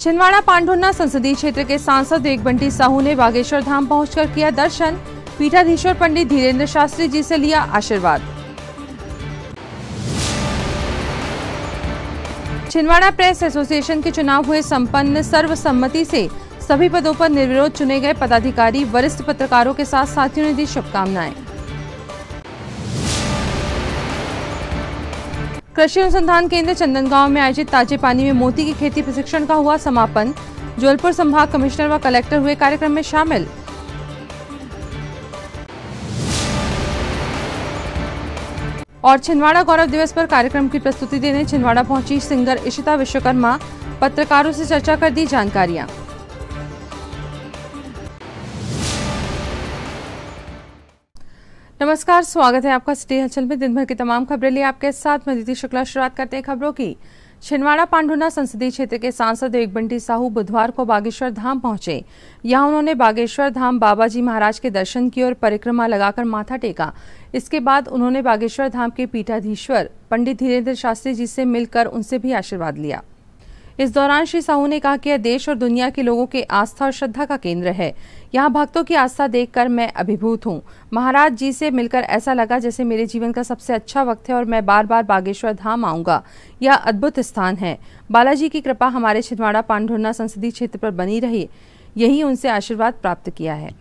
छिंदवाड़ा पांढुर्णा संसदीय क्षेत्र के सांसद विवेक बंटी साहू ने बागेश्वर धाम पहुंचकर किया दर्शन। पीठाधीश्वर पंडित धीरेन्द्र शास्त्री जी से लिया आशीर्वाद। छिंदवाड़ा प्रेस एसोसिएशन के चुनाव हुए संपन्न। सर्वसम्मति से सभी पदों पर निर्विरोध चुने गए पदाधिकारी वरिष्ठ पत्रकारों के साथ साथियों ने दी शुभकामनाएं। कृषि अनुसंधान केंद्र चंदनगांव में आयोजित ताजे पानी में मोती की खेती प्रशिक्षण का हुआ समापन। जबलपुर संभाग कमिश्नर व कलेक्टर हुए कार्यक्रम में शामिल। और छिंदवाड़ा गौरव दिवस पर कार्यक्रम की प्रस्तुति देने छिंदवाड़ा पहुंची सिंगर इशिता विश्वकर्मा। पत्रकारों से चर्चा कर दी जानकारियां। नमस्कार, स्वागत है आपका सिटी हलचल में। दिन भर की तमाम खबरें लिए आपके साथ मैं दीदी शुक्ला। शुरुआत करते हैं खबरों की। छिंदवाड़ा पांढुर्णा संसदीय क्षेत्र के सांसद विवेक बंटी साहू बुधवार को बागेश्वर धाम पहुंचे। यहां उन्होंने बागेश्वर धाम बाबा जी महाराज के दर्शन किए और परिक्रमा लगाकर माथा टेका। इसके बाद उन्होंने बागेश्वर धाम के पीठाधीश्वर पंडित धीरेन्द्र शास्त्री जी से मिलकर उनसे भी आशीर्वाद लिया। इस दौरान श्री साहू ने कहा कि यह देश और दुनिया के लोगों के आस्था और श्रद्धा का केंद्र है। यहाँ भक्तों की आस्था देखकर मैं अभिभूत हूँ। महाराज जी से मिलकर ऐसा लगा जैसे मेरे जीवन का सबसे अच्छा वक्त है और मैं बार बार बागेश्वर धाम आऊंगा। यह अद्भुत स्थान है। बालाजी की कृपा हमारे छिंदवाड़ा पांढुर्णा संसदीय क्षेत्र पर बनी रही, यही उनसे आशीर्वाद प्राप्त किया है।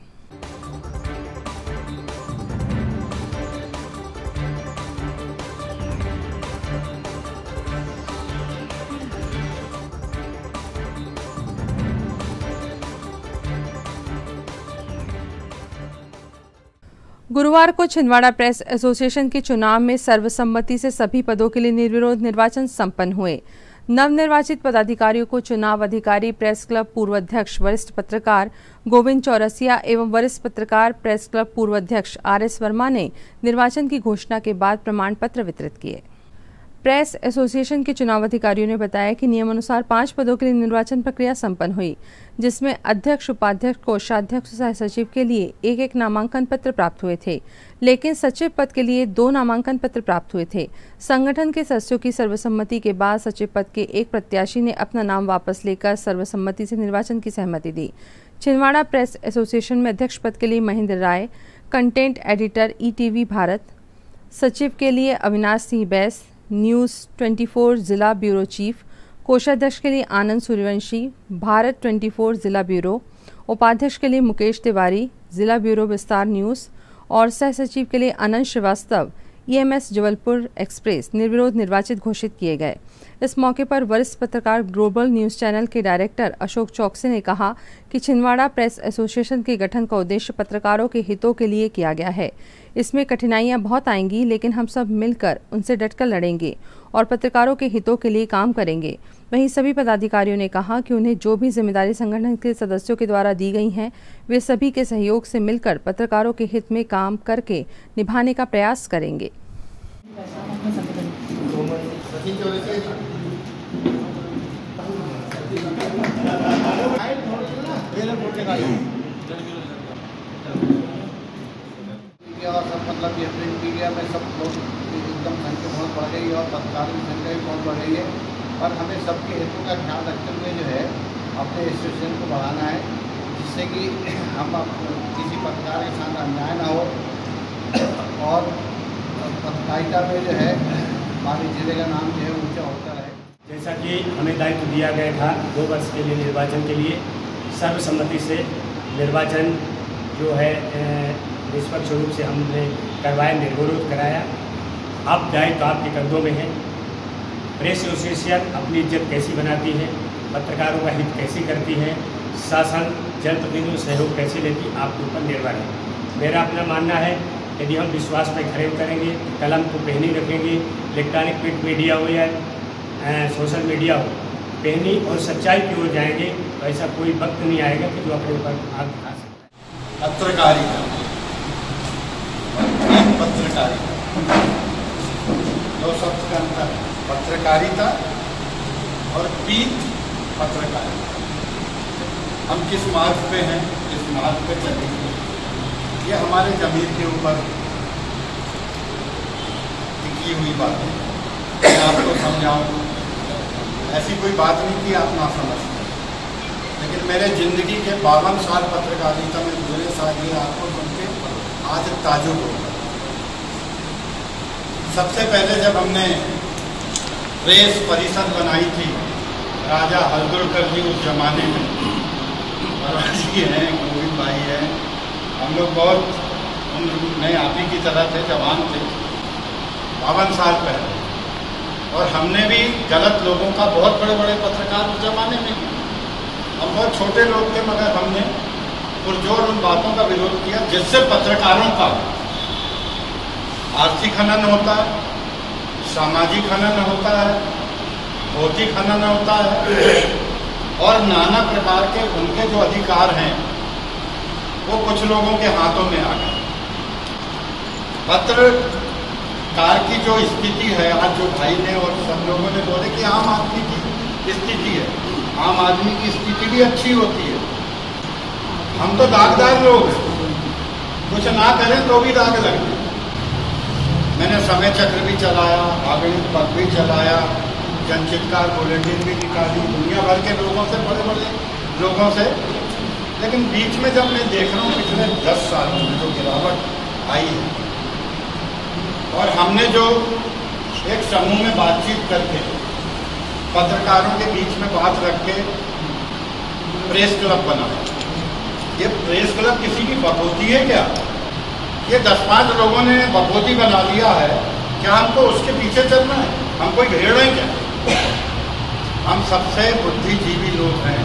गुरुवार को छिंदवाड़ा प्रेस एसोसिएशन के चुनाव में सर्वसम्मति से सभी पदों के लिए निर्विरोध निर्वाचन संपन्न हुए। नवनिर्वाचित पदाधिकारियों को चुनाव अधिकारी प्रेस क्लब पूर्व अध्यक्ष वरिष्ठ पत्रकार गोविंद चौरसिया एवं वरिष्ठ पत्रकार प्रेस क्लब पूर्व अध्यक्ष RS वर्मा ने निर्वाचन की घोषणा के बाद प्रमाण पत्र वितरित किए। प्रेस एसोसिएशन के चुनाव अधिकारियों ने बताया कि नियमानुसार 5 पदों के लिए निर्वाचन प्रक्रिया संपन्न हुई, जिसमें अध्यक्ष, उपाध्यक्ष, कोषाध्यक्ष, सह सचिव के लिए एक नामांकन पत्र प्राप्त हुए थे, लेकिन सचिव पद के लिए 2 नामांकन पत्र प्राप्त हुए थे। संगठन के सदस्यों की सर्वसम्मति के बाद सचिव पद के एक प्रत्याशी ने अपना नाम वापस लेकर सर्वसम्मति से निर्वाचन की सहमति दी। छिंदवाड़ा प्रेस एसोसिएशन में अध्यक्ष पद के लिए Mahendra Rai, content editor ETV Bharat, सचिव के लिए अविनाश सिंह बैस, न्यूज़ 24 जिला ब्यूरो चीफ, कोषाध्यक्ष के लिए आनंद सूर्यवंशी, भारत 24 जिला ब्यूरो, उपाध्यक्ष के लिए मुकेश तिवारी, जिला ब्यूरो विस्तार न्यूज़ और सह सचिव के लिए अनंत श्रीवास्तव EMS जबलपुर एक्सप्रेस निर्विरोध निर्वाचित घोषित किए गए। इस मौके पर वरिष्ठ पत्रकार ग्लोबल न्यूज चैनल के डायरेक्टर अशोक चौकसी ने कहा कि छिंदवाड़ा प्रेस एसोसिएशन के गठन का उद्देश्य पत्रकारों के हितों के लिए किया गया है। इसमें कठिनाइयां बहुत आएंगी, लेकिन हम सब मिलकर उनसे डटकर लड़ेंगे और पत्रकारों के हितों के लिए काम करेंगे। वहीं सभी पदाधिकारियों ने कहा कि उन्हें जो भी जिम्मेदारी संगठन के सदस्यों के द्वारा दी गई हैं, वे सभी के सहयोग से मिलकर पत्रकारों के हित में काम करके निभाने का प्रयास करेंगे। और सब मतलब ये प्रिंट मीडिया में सब लोग एकदम संख्या बहुत बढ़ गई है और पत्रकारों की संख्या भी बहुत बढ़ गई है और हमें सबके हितों का ख्याल रखते हुए जो है अपने एसोसिएशन को बढ़ाना है, जिससे कि हम किसी पत्रकार के साथ अन्याय ना हो और पत्रकारिता में जो है हमारे जिले का नाम जो है ऊँचा होता रहे। जैसा कि हमें दायित्व दिया गया था 2 वर्ष के लिए निर्वाचन के लिए सर्वसम्मति से निर्वाचन जो है निष्पक्ष रूप से हमने करवाया, निर्विरोध कराया। अब दायित्व आपके कंधों में है। प्रेस एसोसिएशन अपनी इज्जत कैसी बनाती है, पत्रकारों का हित कैसी करती है, शासन जनप्रतिनिधियों सहयोग कैसे लेती, आपके ऊपर निर्भर है। मेरा अपना मानना है, यदि हम विश्वास पर खड़े करेंगे, कलम को पहनी रखेंगे, इलेक्ट्रॉनिक प्रिंट मीडिया हो या सोशल मीडिया हो, पहनी और सच्चाई की ओर जाएंगे, तो ऐसा कोई वक्त नहीं आएगा कि जो अपने ऊपर आग दिखा सकता है। पत्रकारिता दो शब्द का अंतर है, पत्रकारिता और पीठ पत्रकारिता। हम किस मार्ग पे हैं, किस मार्ग पे चलेंगे, ये हमारे ज़मीर के ऊपर टिकी हुई बात है। मैं आपको समझाऊँ, ऐसी कोई बात नहीं कि आप ना समझ। लेकिन मेरे ज़िंदगी के 52 साल पत्रकारिता में गुजरे साल ये आपको सुन के आज ताजुब होगा। सबसे पहले जब हमने प्रेस परिषद बनाई थी, राजा हरदुलकर जी उस जमाने में, जी हैं, गोविंद भाई हैं, हम लोग बहुत उम्र में आप ही की तरह थे, जवान थे, 52 साल पहले। और हमने भी गलत लोगों का, बहुत बड़े बड़े पत्रकार उस जमाने में, हम बहुत छोटे लोग थे, मगर हमने पुरजोर उन बातों का विरोध किया जिससे पत्रकारों का आर्थिक हनन होता है, सामाजिक हनन होता है, भौतिक हनन होता है, और नाना प्रकार के उनके जो अधिकार हैं वो कुछ लोगों के हाथों में आ गए। पत्रकार की जो स्थिति है आज, जो भाई ने और सब लोगों ने बोले कि आम आदमी की स्थिति है, आम आदमी की स्थिति भी अच्छी होती है। हम तो दागदार लोग हैं, कुछ ना करें तो भी दाग लगते। मैंने समय चक्र भी चलाया, अगणित पद भी चलाया, जनचित्कार बुलेटिन भी निकाली, दुनिया भर के लोगों से, बड़े बड़े लोगों से। लेकिन बीच में जब मैं देख रहा हूँ पिछले 10 साल में जो गिरावट आई है, और हमने जो एक समूह में बातचीत करके पत्रकारों के बीच में बात रख के प्रेस क्लब बनाया। ये प्रेस क्लब किसी की बकौती है क्या? ये 10-5 लोगों ने बकौती बना लिया है, क्या हमको उसके पीछे चलना है? हम कोई भेड़ हैं क्या? हम सबसे बुद्धिजीवी लोग हैं।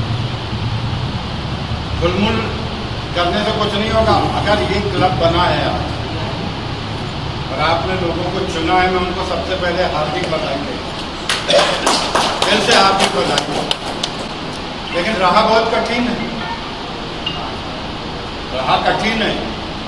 गुलमुल करने से कुछ नहीं होगा। अगर ये क्लब बना है आज और आपने लोगों को चुना है, मैं उनको सबसे पहले हार्दिक बधाई देता हूं, दिल से हार्दिक बधाई। लेकिन रहा बहुत कठिन है, रहा कठिन है।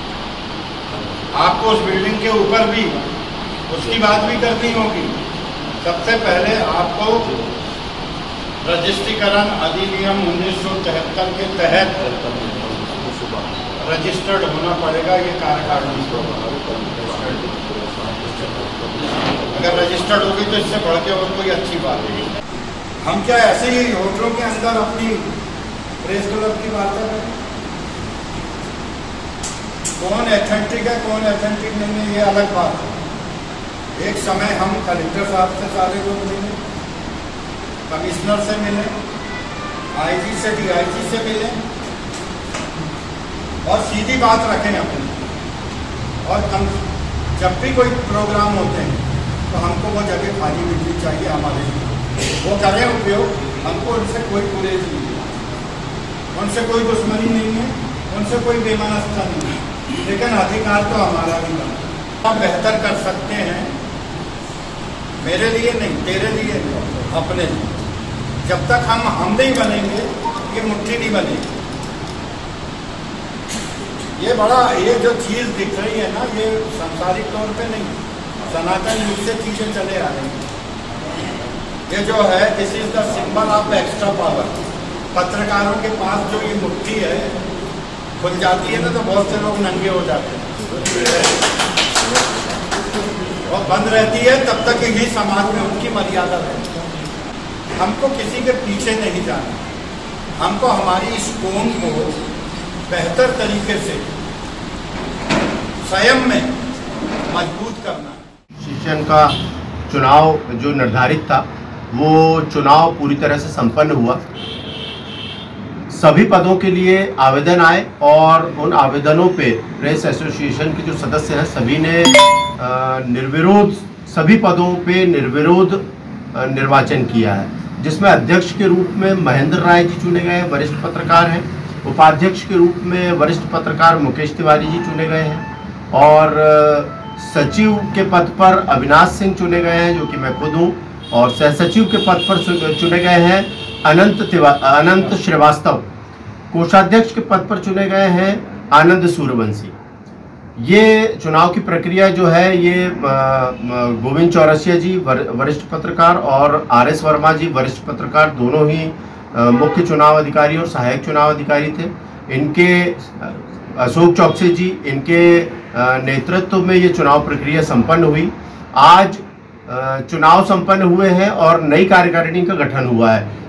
आपको उस बिल्डिंग के ऊपर भी उसकी बात भी करनी होगी। सबसे पहले आपको रजिस्ट्रीकरण अधिनियम 1973 के तहत रजिस्टर्ड होना पड़ेगा। ये कार्यकारिणी अगर रजिस्टर्ड होगी तो इससे बढ़ के और कोई अच्छी बात नहीं। हम क्या ऐसे ही होटलों के अंदर अपनी प्रेस क्लब की बात करें? कौन एथेंटिक है, कौन एथेंटिक नहीं है, ये अलग बात है। एक समय हम कलेक्टर साहब से सारे लोग मिले, कमिश्नर से मिले, आईजी से, डीआईजी से मिले, और सीधी बात रखें अपनी। और हम जब भी कोई प्रोग्राम होते हैं तो हमको वो जगह खाली मिलनी चाहिए हमारे लिए, वो करें उपयोग। हमको उनसे कोई गुरेज नहीं है, उनसे कोई दुश्मनी नहीं है, उनसे कोई बेमनस्ता नहीं है, लेकिन अधिकार तो हमारा भी है। हम बेहतर कर सकते हैं, मेरे लिए नहीं, तेरे लिए नहीं, अपने लिए। जब तक हम नहीं बनेंगे, ये मुट्ठी नहीं बनेगी। ये जो चीज़ दिख रही है ना, ये सांसारिक तौर पे नहीं, सनातन युग से चीज़ें चले आ रही हैं। ये जो है, this is the symbol of extra power. पत्रकारों के पास जो ये मुट्ठी है खुल जाती है ना, तो बहुत से लोग नंगे हो जाते हैं, और बंद रहती है तब तक ही समाज में उनकी मर्यादा रहती है। हमको किसी के पीछे नहीं जाना, हमको हमारी इस कौम को बेहतर तरीके से स्वयं में मजबूत करना। एसोसिएशन का चुनाव जो निर्धारित था वो चुनाव पूरी तरह से संपन्न हुआ। सभी पदों के लिए आवेदन आए और उन आवेदनों पे प्रेस एसोसिएशन के जो सदस्य हैं सभी ने निर्विरोध, सभी पदों पे निर्विरोध निर्वाचन किया है, जिसमें अध्यक्ष के रूप में महेंद्र राय जी चुने गए, वरिष्ठ पत्रकार हैं। उपाध्यक्ष के रूप में वरिष्ठ पत्रकार मुकेश तिवारी जी चुने गए हैं, और सचिव के पद पर अविनाश सिंह चुने गए हैं, जो कि मैं खुद हूँ, और सहसचिव के पद पर चुने गए हैं अनंत श्रीवास्तव। कोषाध्यक्ष के पद पर चुने गए हैं आनंद सूर्यवंशी। ये चुनाव की प्रक्रिया जो है, ये गोविंद चौरसिया जी वरिष्ठ पत्रकार और आर.एस. वर्मा जी वरिष्ठ पत्रकार, दोनों ही मुख्य चुनाव अधिकारी और सहायक चुनाव अधिकारी थे। इनके अशोक चौकसी जी, इनके नेतृत्व में ये चुनाव प्रक्रिया संपन्न हुई। आज चुनाव संपन्न हुए हैं और नई कार्यकारिणी का गठन हुआ है।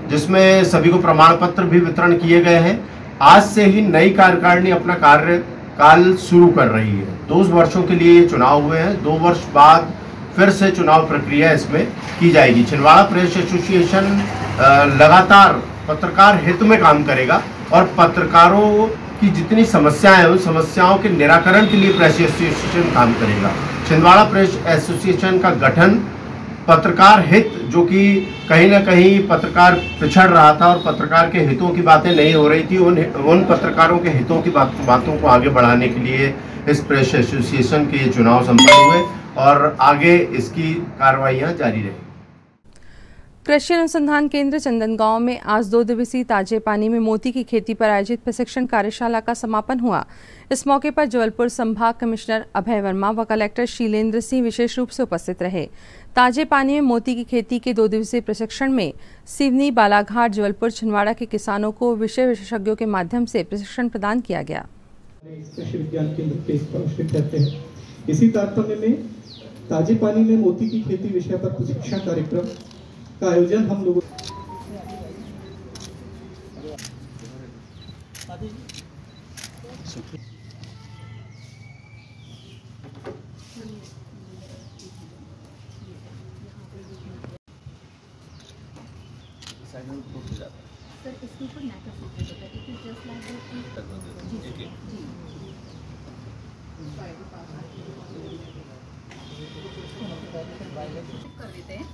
जिसमें सभी को प्रमाण पत्र भी वितरण किए गए हैं। आज से ही नई कार्यकारिणी अपना कार्यकाल शुरू कर रही है। 2 वर्षों के लिए ये चुनाव हुए हैं। 2 वर्ष बाद फिर से चुनाव प्रक्रिया इसमें की जाएगी। छिंदवाड़ा प्रेस एसोसिएशन लगातार पत्रकार हित में काम करेगा और पत्रकारों की जितनी समस्याएं हैं उन समस्याओं के निराकरण के लिए प्रेस एसोसिएशन काम करेगा। छिंदवाड़ा प्रेस एसोसिएशन का गठन पत्रकार हित, जो कि कहीं ना कहीं पत्रकार पिछड़ रहा था और पत्रकार के हितों की बातें नहीं हो रही थी, उन पत्रकारों के हितों की बातों को आगे बढ़ाने के लिए इस प्रेस एसोसिएशन के ये चुनाव संपन्न हुए और आगे इसकी कार्रवाइयां जारी रही। कृषि अनुसंधान केंद्र चंदनगांव में आज 2 दिवसीय ताजे पानी में मोती की खेती पर आयोजित प्रशिक्षण कार्यशाला का समापन हुआ। इस मौके पर जबलपुर संभाग कमिश्नर अभय वर्मा व कलेक्टर शीलेंद्र सिंह विशेष रूप से उपस्थित रहे। ताजे पानी में मोती की खेती के 2 दिवसीय प्रशिक्षण में सिवनी, बालाघाट, जबलपुर, छिंदवाड़ा के किसानों को विषय विशेषज्ञों के माध्यम से प्रशिक्षण प्रदान किया गया। कृषि विज्ञान केंद्र के प्रशिक्षण करते हैं। इसी तारतम्य में ताजे पानी में मोती की खेती विषय पर प्रशिक्षण कार्यक्रम का आयोजन हम लोगों सर इसके ऊपर नेका फोकस होता है। It is just like that. जी कर देते हैं।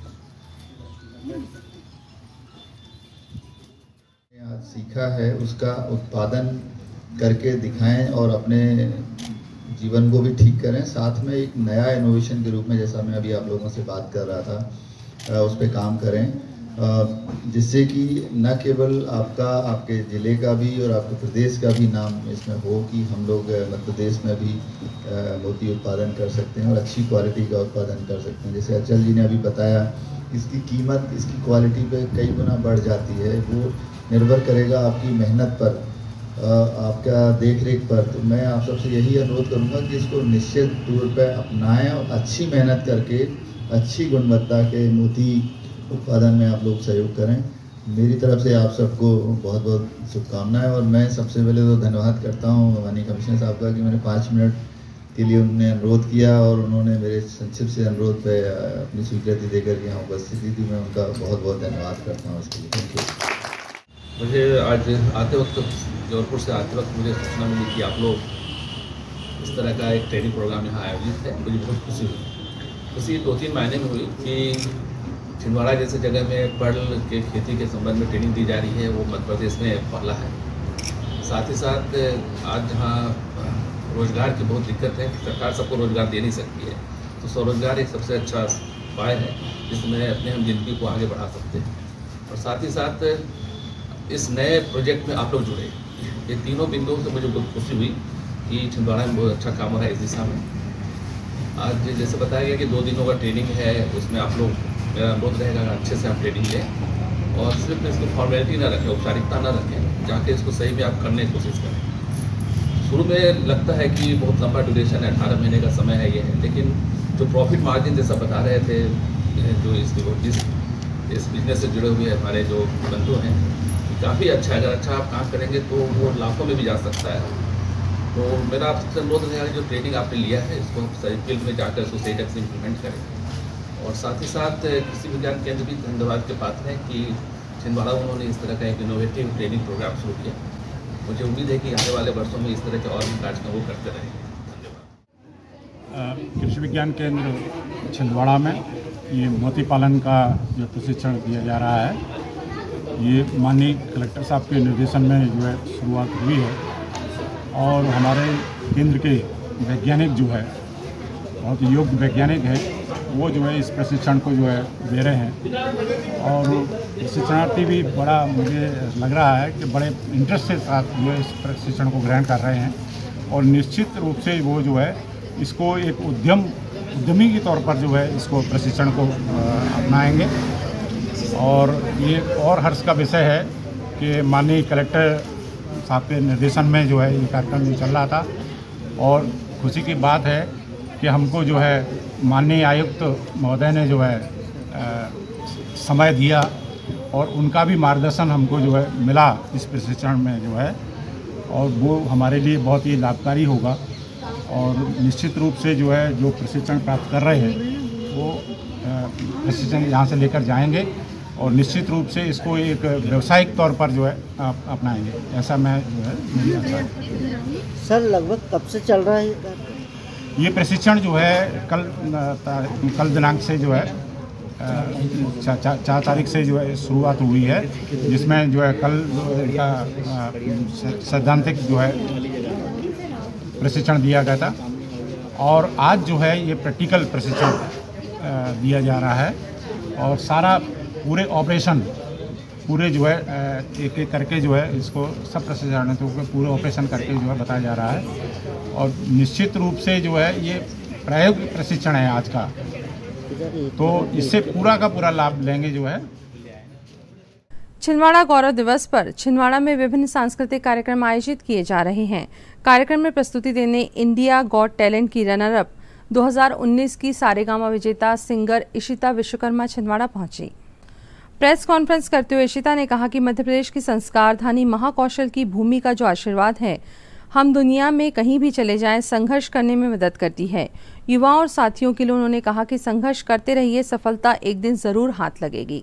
आज सीखा है उसका उत्पादन करके दिखाएं और अपने जीवन को भी ठीक करें। साथ में एक नया इनोवेशन के रूप में, जैसा मैं अभी आप लोगों से बात कर रहा था, उस पर काम करें, जिससे कि न केवल आपके ज़िले का भी और आपके प्रदेश का भी नाम इसमें हो कि हम लोग मध्य प्रदेश में भी मोती उत्पादन कर सकते हैं और अच्छी क्वालिटी का उत्पादन कर सकते हैं। जैसे अचल जी ने अभी बताया, इसकी कीमत इसकी क्वालिटी पे कई गुना बढ़ जाती है। वो निर्भर करेगा आपकी मेहनत पर, आपका देख रेख पर। तो मैं आप सबसे यही अनुरोध करूंगा कि इसको निश्चित तौर पर अपनाएं और अच्छी मेहनत करके अच्छी गुणवत्ता के मोती उत्पादन में आप लोग सहयोग करें। मेरी तरफ से आप सबको बहुत बहुत शुभकामनाएं। और मैं सबसे पहले तो धन्यवाद करता हूँ माननीय कमिश्नर साहब का कि मैंने 5 मिनट के लिए उन्होंने अनुरोध किया और उन्होंने मेरे संक्षिप्त से अनुरोध पे अपनी स्वीकृति देकर के यहाँ उपस्थिति थी। मैं उनका बहुत बहुत धन्यवाद करता हूँ इसके लिए। Thank you. मुझे आज आते वक्त, जबलपुर से आते वक्त मुझे सूचना मिली कि आप लोग इस तरह का एक ट्रेनिंग प्रोग्राम यहाँ आयोजित है। मुझे बहुत खुशी हुई। खुशी 2-3 महीने में हुई कि छिंदवाड़ा जैसे जगह में पर्ल के खेती के संबंध में ट्रेनिंग दी जा रही है, वो मध्य प्रदेश में पहला है। साथ ही साथ आज जहाँ रोजगार की बहुत दिक्कत है, सरकार सबको रोजगार दे नहीं सकती है, तो स्वरोजगार एक सबसे अच्छा उपाय है जिसमें अपने हम जिंदगी को आगे बढ़ा सकते हैं। और साथ ही साथ इस नए प्रोजेक्ट में आप लोग जुड़े। ये तीनों बिंदुओं से मुझे बहुत खुशी हुई कि छिंदवाड़ा में बहुत अच्छा काम हो रहा है इस दिशा में। आज जैसे बताया गया कि 2 दिनों का ट्रेनिंग है, उसमें आप लोग, मेरा अनुरोध रहेगा अच्छे से आप ट्रेनिंग लें और सिर्फ इसको फॉर्मेलिटी ना रखें, औपचारिकता ना रखें, जाके इसको सही में आप करने की कोशिश करें। शुरू में लगता है कि बहुत लंबा ड्यूरेशन है, 18 महीने का समय है ये है, लेकिन जो प्रॉफिट मार्जिन जैसा बता रहे थे, जो इस बिजनेस से जुड़े हुए हमारे जो बंधु हैं, काफ़ी अच्छा है। अगर अच्छा आप काम करेंगे तो वो लाखों में भी जा सकता है। तो मेरा आपसे अनुरोध रहेगा जो ट्रेनिंग आपने लिया है इसको सही फील्ड में जाकर उसको सही ढंग से इम्प्लीमेंट करें। और साथ ही साथ कृषि विज्ञान केंद्र भी धन्यवाद के पात्र हैं कि छिंदवाड़ा उन्होंने इस तरह का एक इनोवेटिव ट्रेनिंग प्रोग्राम शुरू किया। मुझे उम्मीद है कि आने वाले वर्षों में इस तरह के और भी कार्यक्रम वो करते रहेंगे। धन्यवाद। कृषि विज्ञान केंद्र छिंदवाड़ा में ये मोती पालन का जो प्रशिक्षण दिया जा रहा है, ये माननीय कलेक्टर साहब के निर्देशन में जो है शुरुआत हुई है। और हमारे केंद्र के वैज्ञानिक जो है, बहुत योग्य वैज्ञानिक है, वो जो है इस प्रशिक्षण को जो है दे रहे हैं। और प्रशिक्षणार्थी भी बड़ा मुझे लग रहा है कि बड़े इंटरेस्ट के साथ जो है इस प्रशिक्षण को ग्रहण कर रहे हैं। और निश्चित रूप से वो जो है इसको एक उद्यमी के तौर पर जो है इसको प्रशिक्षण को अपनाएंगे। और ये और हर्ष का विषय है कि माननीय कलेक्टर साहब के निर्देशन में जो है ये कार्यक्रम चल रहा था। और खुशी की बात है कि हमको जो है माननीय आयुक्त महोदय ने जो है समय दिया और उनका भी मार्गदर्शन हमको जो है मिला इस प्रशिक्षण में जो है, और वो हमारे लिए बहुत ही लाभकारी होगा। और निश्चित रूप से जो है जो प्रशिक्षण प्राप्त कर रहे हैं वो प्रशिक्षण यहाँ से लेकर जाएंगे और निश्चित रूप से इसको एक व्यावसायिक तौर पर जो है अपनाएंगे, ऐसा मैं जो है मेरी आशा है। सर लगभग कब से चल रहा है ये प्रशिक्षण? जो है कल दिनांक से जो है 4 तारीख से जो है शुरुआत हुई है, जिसमें जो है कल इनका सैद्धांतिक जो है प्रशिक्षण दिया गया था और आज जो है ये प्रैक्टिकल प्रशिक्षण दिया जा रहा है और सारा पूरे ऑपरेशन पूरे जो है एक एक करके जो है इसको सब प्रशिक्षणार्थियों को पूरे ऑपरेशन करके जो है बताया जा रहा है। और निश्चित रूप से जो है ये प्रायोगिक प्रशिक्षण है आज का, तो इससे पूरा का पूरा लाभ लेंगे जो है। छिंदवाड़ा गौरव दिवस पर छिंदवाड़ा में विभिन्न सांस्कृतिक कार्यक्रम आयोजित किए जा रहे हैं। कार्यक्रम में प्रस्तुति देने इंडिया गॉट टैलेंट की रनर अप 2019 की सारेगामा विजेता सिंगर इशिता विश्वकर्मा छिंदवाड़ा पहुंची। प्रेस कॉन्फ्रेंस करते हुए इशिता ने कहा कि मध्य प्रदेश की संस्कारधानी महाकौशल की भूमि का जो आशीर्वाद है हम दुनिया में कहीं भी चले जाएं संघर्ष करने में मदद करती है। युवाओं और साथियों के लिए उन्होंने कहा कि संघर्ष करते रहिए, सफलता एक दिन जरूर हाथ लगेगी।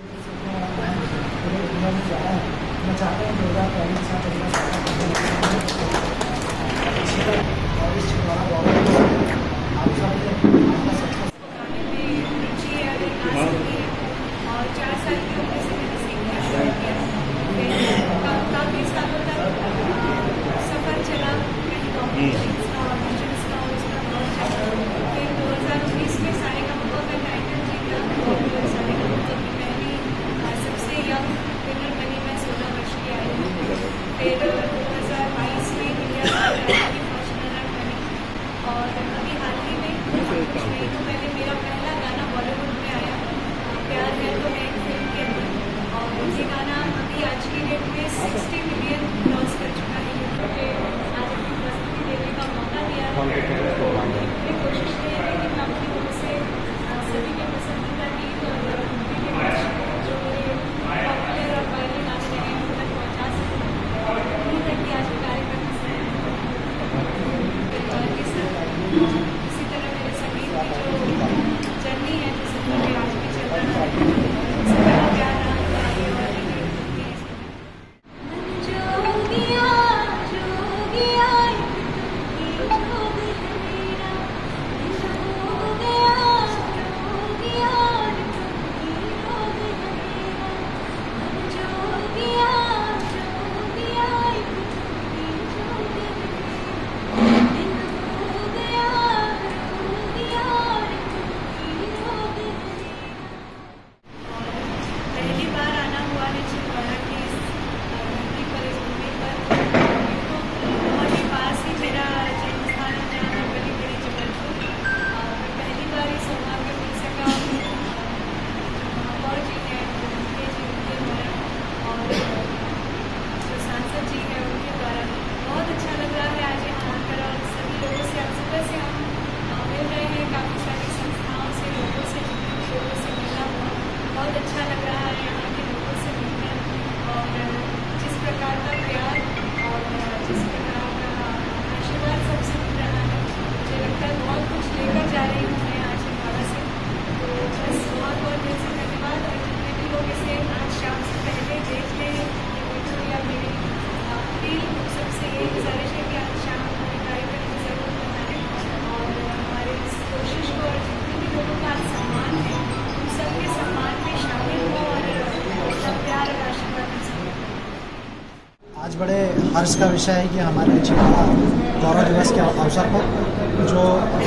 आज बड़े हर्ष का विषय है कि हमारे छिंदवाड़ा गौरव दिवस के अवसर पर जो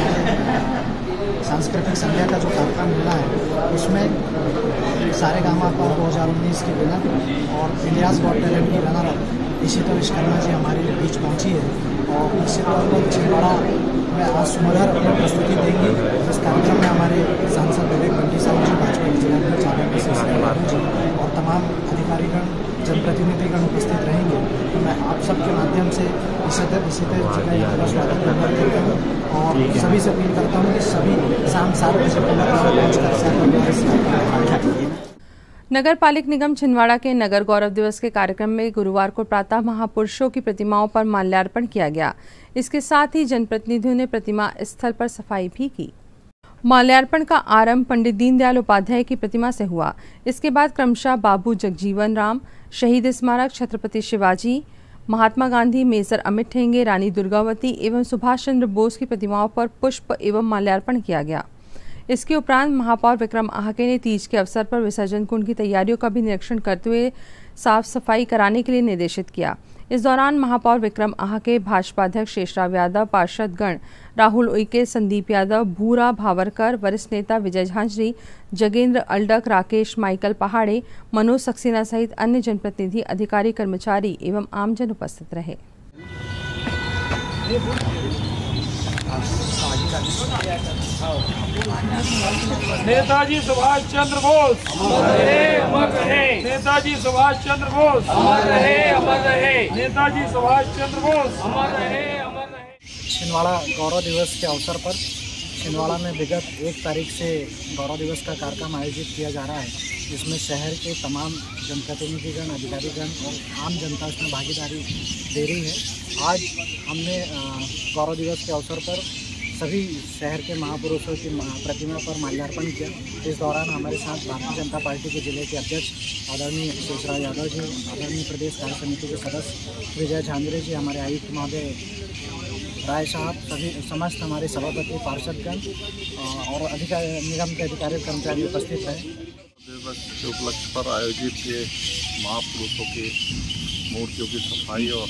सांस्कृतिक संध्या का जो कार्यक्रम मिला है उसमें सारेगामा पर 2019 की विनर और इंडियाज गॉट टैलेंट की रनर अप इशिता विश्वकर्मा जी हमारे बीच पहुंची है और निश्चित तौर पर छिंदवाड़ा में आज सुमधुर अपनी प्रस्तुति देंगी। इस कार्यक्रम में हमारे सांसद विवेक बंटी साहब जी, भाजपा के जिलाध्यक्ष आदरणीय श्री बाबू जी और तमाम अधिकारीगण जनप्रतिनिधिगण उपस्थित रहेंगे। तो मैं आप सबके माध्यम से इसी तरह जी का स्वागत करता हूँ और सभी से अपील करता हूँ कि सभी शाम 7 बजे पहुँच कर नगर पालिक निगम छिंदवाड़ा के नगर गौरव दिवस के कार्यक्रम में गुरुवार को प्रातः महापुरुषों की प्रतिमाओं पर माल्यार्पण किया गया। इसके साथ ही जनप्रतिनिधियों ने प्रतिमा स्थल पर सफाई भी की। माल्यार्पण का आरंभ पंडित दीनदयाल उपाध्याय की प्रतिमा से हुआ। इसके बाद क्रमशः बाबू जगजीवन राम, शहीद स्मारक छत्रपति शिवाजी, महात्मा गांधी, मेजर अमित ठेंगे, रानी दुर्गावती एवं सुभाष चंद्र बोस की प्रतिमाओं पर पुष्प एवं माल्यार्पण किया गया। इसके उपरांत महापौर विक्रम आहाके ने तीज के अवसर पर विसर्जन कुंड की तैयारियों का भी निरीक्षण करते हुए साफ सफाई कराने के लिए निर्देशित किया। इस दौरान महापौर विक्रम आहाके, भाजपा अध्यक्ष शेषराव यादव, पार्षदगण राहुल उइके, संदीप यादव, भूरा भावरकर, वरिष्ठ नेता विजय झांझरी, जगेंद्र अल्डक, राकेश माइकल पहाड़े, मनोज सक्सेना सहित अन्य जनप्रतिनिधि, अधिकारी, कर्मचारी एवं आमजन उपस्थित रहे। नेताजी सुभाष चंद्र बोस अमर रहे, अमर रहे। नेताजी सुभाष चंद्र बोस अमर रहे, अमर रहे। नेताजी सुभाष चंद्र बोस अमर रहे, अमर रहे। छिंदवाड़ा गौरव दिवस के अवसर पर छिंदवाड़ा में विगत 1 तारीख से गौरव दिवस का कार्यक्रम आयोजित किया जा रहा है, जिसमें शहर के तमाम जनप्रतिनिधिगण, अधिकारीगण और आम जनता इसमें भागीदारी दे रही है। आज हमने गौरव दिवस के अवसर पर सभी शहर के महापुरुषों की प्रतिमा पर माल्यार्पण किया। इस दौरान हमारे साथ भारतीय जनता पार्टी के जिले के अध्यक्ष आदरणीय शेषराव यादव जी, आदरणीय प्रदेश कार्य समिति के सदस्य विजय झांझरे जी, हमारे आयुक्त महोदय राय साहब, सभी समस्त हमारे सभापति, पार्षदगण और निगम के अधिकारी कर्मचारी उपस्थित रहे। दिवस के उपलक्ष्य पर आयोजित ये महापुरुषों की मूर्तियों की सफाई और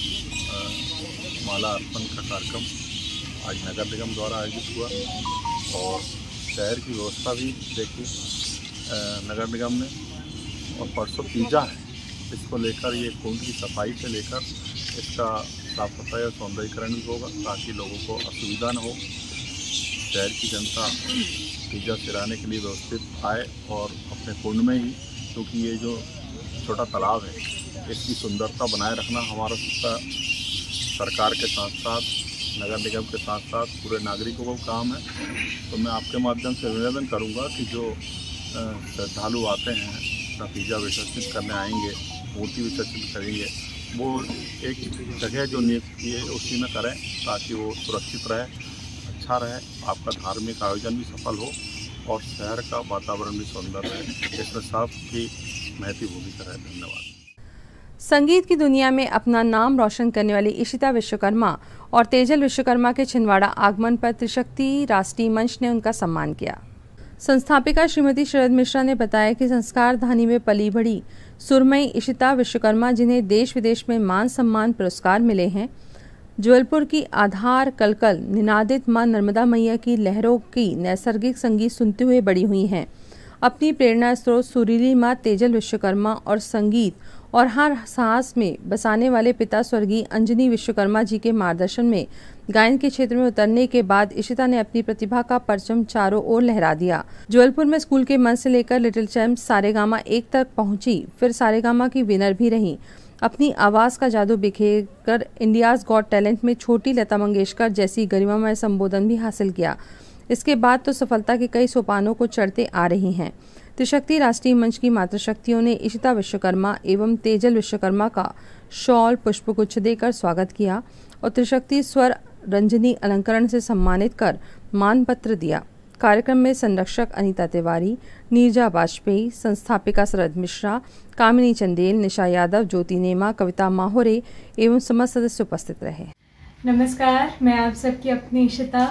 माला अर्पण का कार्यक्रम आज नगर निगम द्वारा आयोजित हुआ और शहर की व्यवस्था भी देखी नगर निगम ने। और परसों तीजा है, इसको लेकर ये कुंड की सफाई से लेकर इसका साफ सफाई और सौंदर्यीकरण भी होगा ताकि लोगों को असुविधा न हो। शहर की जनता तीजा सिराने के लिए व्यवस्थित आए और अपने कुंड में ही, क्योंकि ये जो छोटा तालाब है इसकी सुंदरता बनाए रखना हमारा सरकार के साथ साथ नगर निगम के साथ साथ पूरे नागरिकों का काम है। तो मैं आपके माध्यम से निवेदन करूंगा कि जो श्रद्धालु आते हैं, नतीजा विसर्जित करने आएंगे, मूर्ति विसर्जित करेंगे, वो एक जगह जो नियुक्त की है उसी में करें ताकि वो सुरक्षित रहे, अच्छा रहे, आपका धार्मिक आयोजन भी सफल हो और शहर का वातावरण भी सुंदर रहे। इसमें सबकी महती भूमिका है। धन्यवाद। संगीत की दुनिया में अपना नाम रोशन करने वाली इशिता विश्वकर्मा और तेजल विश्वकर्मा के छिंदवाड़ा आगमन पर त्रिशक्ति राष्ट्रीय मंच ने उनका सम्मान किया। संस्थापिका श्रीमती शरद मिश्रा ने बताया कि संस्कार धानी में पली बढ़ी सुरमई इशिता विश्वकर्मा, जिन्हें देश विदेश में मान सम्मान पुरस्कार मिले हैं, जबलपुर की आधार कलकल निनादित मां नर्मदा मैया की लहरों की नैसर्गिक संगीत सुनते हुए बड़ी हुई हैं। अपनी प्रेरणा स्रोत सुरीली मां तेजल विश्वकर्मा और संगीत और हर सांस में बसाने वाले पिता स्वर्गीय अंजनी विश्वकर्मा जी के मार्गदर्शन में गायन के क्षेत्र में उतरने के बाद इशिता ने अपनी प्रतिभा का परचम चारों ओर लहरा दिया। जबलपुर में स्कूल के मंच से लेकर लिटिल चैम्प सारेगामा 1 तक पहुंची, फिर सारेगामा की विनर भी रही। अपनी आवाज का जादू बिखेर कर इंडियाज गॉट टैलेंट में छोटी लता मंगेशकर जैसी गरिमामय संबोधन भी हासिल किया। इसके बाद तो सफलता के कई सोपानों को चढ़ते आ रही हैं। त्रिशक्ति राष्ट्रीय मंच की मातृशक्तियों ने इशिता विश्वकर्मा एवं तेजल विश्वकर्मा का शॉल पुष्पगुच्छ देकर स्वागत किया और त्रिशक्ति स्वर रंजनी अलंकरण से सम्मानित कर मानपत्र दिया। कार्यक्रम में संरक्षक अनीता तिवारी, नीरजा वाजपेयी, संस्थापिका शरद मिश्रा, कामिनी चंदेल, निशा यादव, ज्योति नेमा, कविता माहोरे एवं समस्त सदस्य उपस्थित रहे। नमस्कार, मैं आप सबकी अपनी Ishita,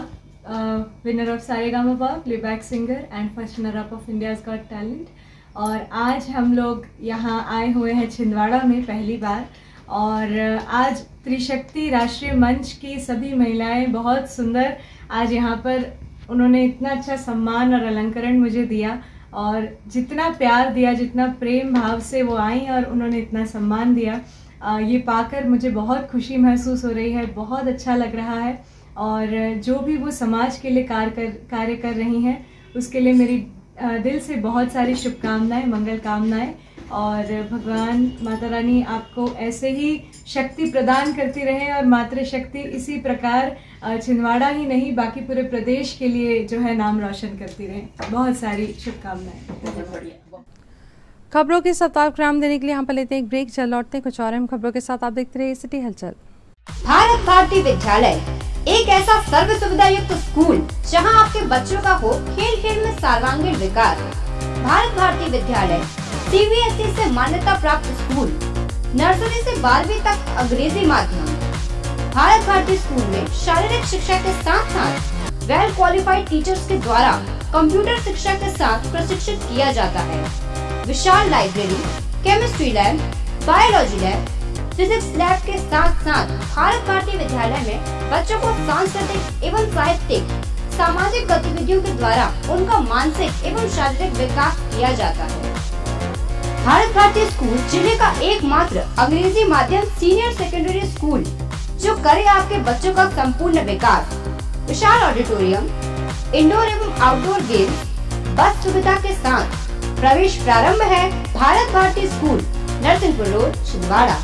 winner of Saregama, playback singer and first runner up of India's got talent. और आज हम लोग यहाँ आए हुए हैं छिंदवाड़ा में पहली बार, और आज त्रिशक्ति राष्ट्रीय मंच की सभी महिलाएं बहुत सुंदर आज यहाँ पर उन्होंने इतना अच्छा सम्मान और अलंकरण मुझे दिया और जितना प्यार दिया, जितना प्रेम भाव से वो आई और उन्होंने इतना सम्मान दिया, ये पाकर मुझे बहुत खुशी महसूस हो रही है, बहुत अच्छा लग रहा है। और जो भी वो समाज के लिए कार्य कर रही हैं उसके लिए मेरी दिल से बहुत सारी शुभकामनाएं, मंगल कामनाएं, और भगवान माता रानी आपको ऐसे ही शक्ति प्रदान करती रहे और मातृशक्ति इसी प्रकार छिंदवाड़ा ही नहीं बाकी पूरे प्रदेश के लिए जो है नाम रोशन करती रहे। बहुत सारी शुभकामनाएं। खबरों के सप्ताह विराम देने के लिए यहाँ पर लेते हैं एक ब्रेक। चल लौटते हैं कुछ और अहम खबरों के साथ। आप देखते रहिए सिटी हलचल। भारत भारती विद्यालय एक ऐसा सर्व सुविधा युक्त स्कूल जहां आपके बच्चों का हो खेल खेल में सर्वांगीण विकास। भारत भारती विद्यालय CBSE से मान्यता प्राप्त स्कूल, नर्सरी से 12वीं तक अंग्रेजी माध्यम। भारत भारती स्कूल में शारीरिक शिक्षा के साथ साथ वेल क्वालिफाइड टीचर्स के द्वारा कंप्यूटर शिक्षा के साथ प्रशिक्षित किया जाता है। विशाल library, chemistry lab, biology lab, physics lab के साथ साथ भारत भारती विद्यालय में बच्चों को सांस्कृतिक एवं साहित्यिक सामाजिक गतिविधियों के द्वारा उनका मानसिक एवं शारीरिक विकास किया जाता है। भारत भारती स्कूल जिले का एकमात्र अंग्रेजी माध्यम सीनियर सेकेंडरी स्कूल जो करे आपके बच्चों का संपूर्ण विकास। विशाल ऑडिटोरियम, इंडोर एवं आउटडोर गेम्स, बस सुविधा के साथ प्रवेश प्रारंभ है। Bharat Bharati school, Narsinghpur road, Chhindwara.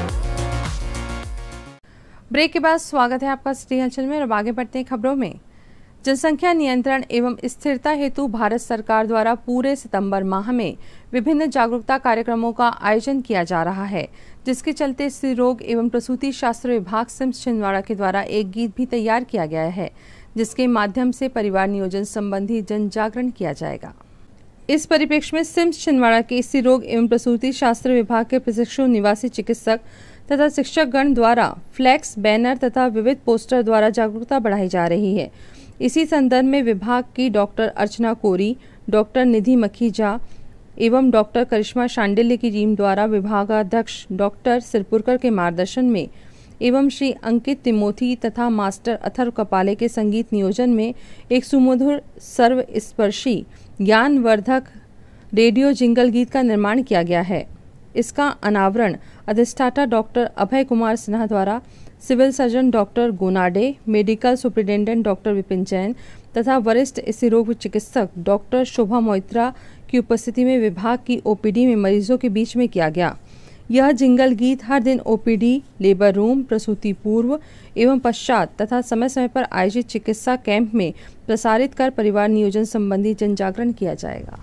Break के बाद स्वागत है आपका सिटी हलचल में। अब आगे बढ़ते हैं खबरों में। जनसंख्या नियंत्रण एवं स्थिरता हेतु भारत सरकार द्वारा पूरे सितंबर माह में विभिन्न जागरूकता कार्यक्रमों का आयोजन किया जा रहा है, जिसके चलते स्त्री रोग एवं प्रसूति शास्त्र विभाग सिम्स छिंदवाड़ा के द्वारा एक गीत भी तैयार किया गया है, जिसके माध्यम से परिवार नियोजन संबंधी जन जागरण किया जाएगा। इस परिप्रेक्ष्य में सिम्स छिंदवाड़ा के स्त्री रोग एवं प्रसूति शास्त्र विभाग के प्रशिक्षु निवासी चिकित्सक तथा शिक्षक गण द्वारा फ्लैक्स, बैनर तथा विविध पोस्टर द्वारा जागरूकता बढ़ाई जा रही है। इसी संदर्भ में विभाग की डॉक्टर अर्चना कोरी, डॉक्टर निधि मखीजा एवं डॉक्टर करिश्मा शांडिल्य की टीम द्वारा विभागाध्यक्ष डॉक्टर सिरपुरकर के मार्गदर्शन में एवं श्री अंकित तिमोथी तथा मास्टर अथर्व कपाले के संगीत नियोजन में एक सुमधुर सर्वस्पर्शी ज्ञानवर्धक रेडियो जिंगल गीत का निर्माण किया गया है। इसका अनावरण अधिष्ठाता डॉक्टर अभय कुमार सिन्हा द्वारा civil surgeon doctor Gonade, medical superintendent doctor Vipin Jain तथा वरिष्ठ स्त्री रोग चिकित्सक डॉक्टर शोभा मोइत्रा की उपस्थिति में विभाग की OPD में मरीजों के बीच में किया गया। यह जिंगल गीत हर दिन OPD, लेबर रूम, प्रसूति पूर्व एवं पश्चात तथा समय समय पर आयोजित चिकित्सा कैंप में प्रसारित कर परिवार नियोजन संबंधी जन जागरण किया जाएगा।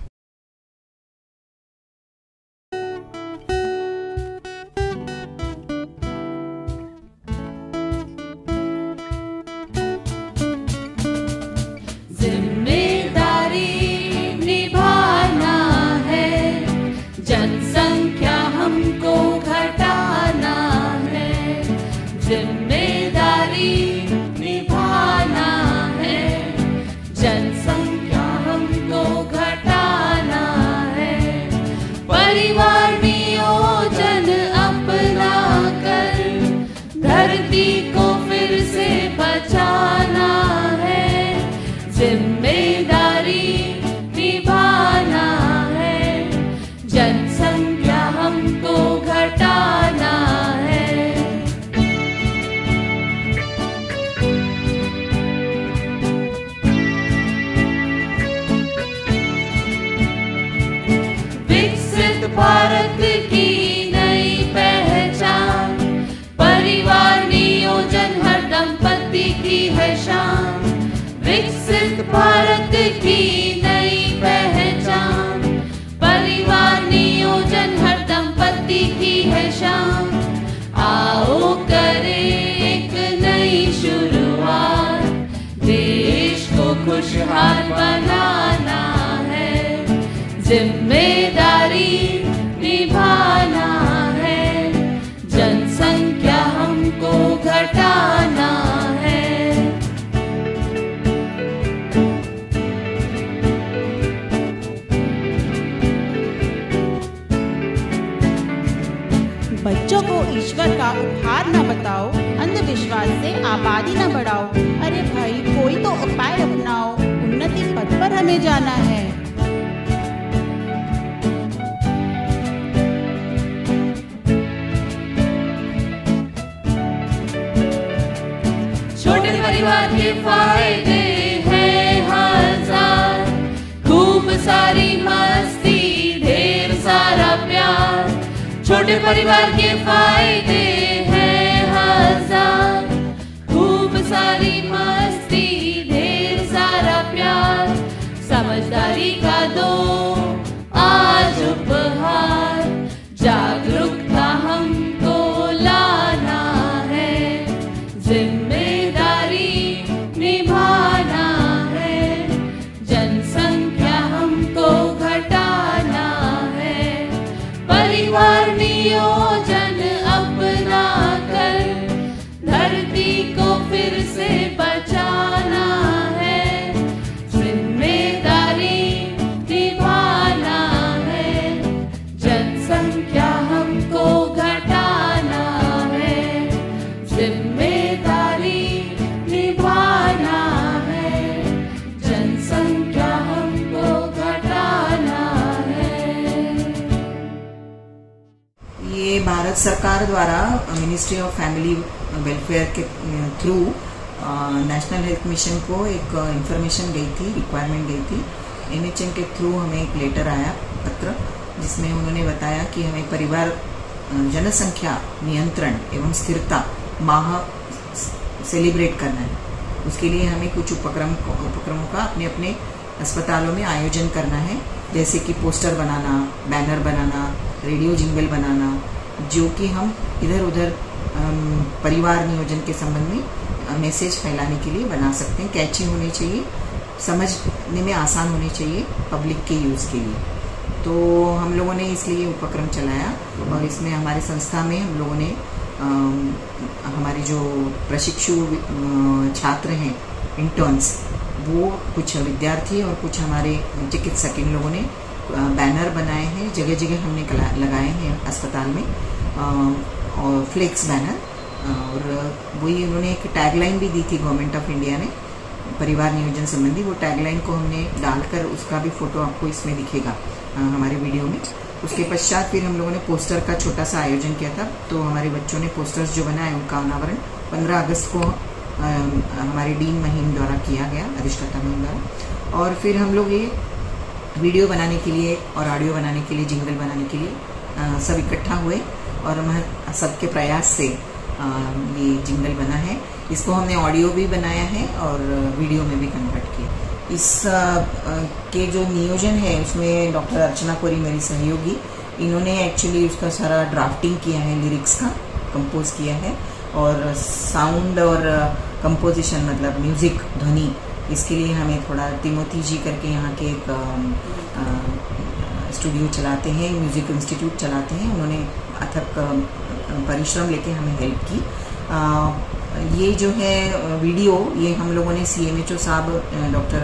भारत की नई पहचान, परिवार नियोजन हर दंपति की है शान। विकसित भारत की नई पहचान, परिवार नियोजन हर दंपति की है शान। आओ करें एक नई शुरुआत, देश को खुशहाल बनाना है, जिम्मेदारी निभाना है, जनसंख्या हमको घटाना है। बच्चों को ईश्वर का उपहार न बताओ, अंधविश्वास से आबादी न बढ़ाओ। अरे भाई कोई तो उपाय अपनाओ, उन्नति पथ पर हमें जाना है। छोटे परिवार के फायदे हैं हजार, खूब सारी मस्ती, ढेर सारा प्यार। छोटे परिवार के फायदे हैं हजार, खूब सारी मस्ती, ढेर सारा प्यार। समझदारी का दो आज उपहार। परिवार नियोजन अपना कर धरती को फिर से बचाना है, जिम्मेदारी निभाना है, जनसंख्या हमको घटाना है, जिम्मेदारी निभाना है, जनसंख्या हमको घटाना है। ये भारत सरकार द्वारा मिनिस्ट्री ऑफ फैमिली वेलफेयर के थ्रू नेशनल हेल्थ मिशन को एक इंफॉर्मेशन गई थी, रिक्वायरमेंट गई थी। NHM के थ्रू हमें एक लेटर आया, पत्र, जिसमें उन्होंने बताया कि हमें परिवार जनसंख्या नियंत्रण एवं स्थिरता माह सेलिब्रेट करना है। उसके लिए हमें कुछ उपक्रमों का अपने अपने अस्पतालों में आयोजन करना है, जैसे कि पोस्टर बनाना, बैनर बनाना, रेडियो जिंगल बनाना, जो कि हम इधर उधर परिवार नियोजन के संबंध में मैसेज फैलाने के लिए बना सकते हैं। कैची होने चाहिए, समझने में आसान होने चाहिए पब्लिक के यूज़ के लिए। तो हम लोगों ने इसलिए उपक्रम चलाया और इसमें हमारे संस्था में हम लोगों ने हमारे जो प्रशिक्षु छात्र हैं, इंटर्न्स, वो कुछ विद्यार्थी और कुछ हमारे चिकित्सक, इन लोगों ने बैनर बनाए हैं, जगह जगह हमने लगाए हैं अस्पताल में, और फ्लेक्स बैनर, और वही उन्होंने एक टैगलाइन भी दी थी गवर्नमेंट ऑफ इंडिया ने परिवार नियोजन संबंधी। वो टैगलाइन को हमने डालकर, उसका भी फोटो आपको इसमें दिखेगा हमारे वीडियो में। उसके पश्चात फिर हम लोगों ने पोस्टर का छोटा सा आयोजन किया था। तो हमारे बच्चों ने पोस्टर्स जो बनाए उनका अनावरण 15 अगस्त को हमारे डीन महिम द्वारा किया गया, अधिष्ठाता महिम द्वारा। और फिर हम लोग ये वीडियो बनाने के लिए और ऑडियो बनाने के लिए, जिंगल बनाने के लिए सब इकट्ठा हुए और हम सबके प्रयास से ये जिंगल बना है। इसको हमने ऑडियो भी बनाया है और वीडियो में भी कन्वर्ट किया। इस के जो नियोजन है उसमें डॉक्टर अर्चना कोरी मेरी सहयोगी, इन्होंने एक्चुअली उसका सारा ड्राफ्टिंग किया है, लिरिक्स का कंपोज किया है, और साउंड और कंपोजिशन मतलब म्यूज़िक, ध्वनि, इसके लिए हमें थोड़ा तिमोथी जी करके यहाँ के एक स्टूडियो चलाते हैं, म्यूज़िक इंस्टीट्यूट चलाते हैं, उन्होंने अथक परिश्रम लेके हमें हेल्प की। ये जो है वीडियो, ये हम लोगों ने CMHO साहब, डॉक्टर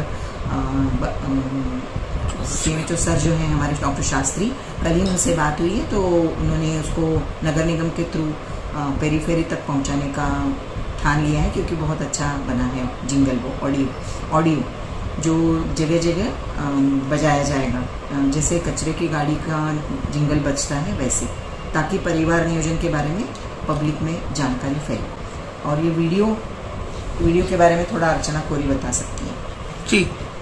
CMHO सर जो हैं हमारे डॉक्टर शास्त्री, कल ही उनसे बात हुई है, तो उन्होंने उसको नगर निगम के थ्रू पेरीफेरी तक पहुंचाने का ठान लिया है, क्योंकि बहुत अच्छा बना है जिंगल, वो ऑडियो जो जगह जगह बजाया जाएगा, जैसे कचरे की गाड़ी का जिंगल बजता है वैसे, ताकि परिवार नियोजन के बारे में पब्लिक में जानकारी फैले। और ये वीडियो के बारे में थोड़ा अर्चना कोरी बता सकती है। जी,